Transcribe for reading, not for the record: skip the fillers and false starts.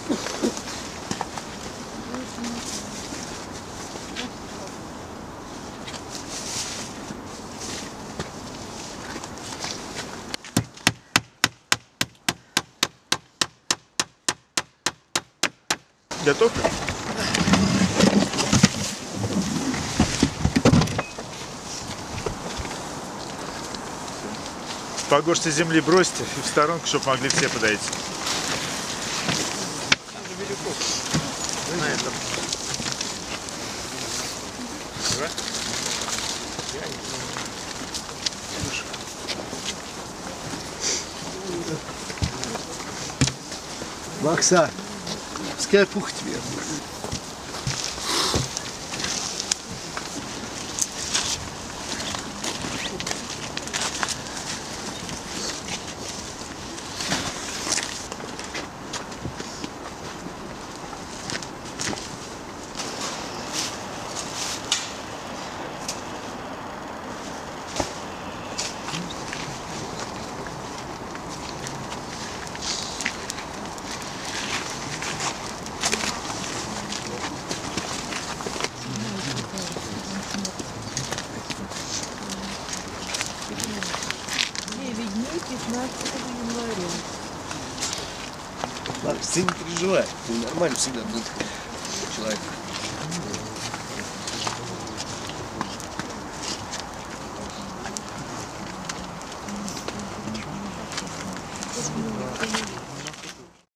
Готов? По горсти земли бросьте и в сторонку, чтобы могли все подойти. На этом. Макса, пускай пух тебе. Дней 15 января. Макс, ты не переживай, ты нормально всегда был человек. Thank you.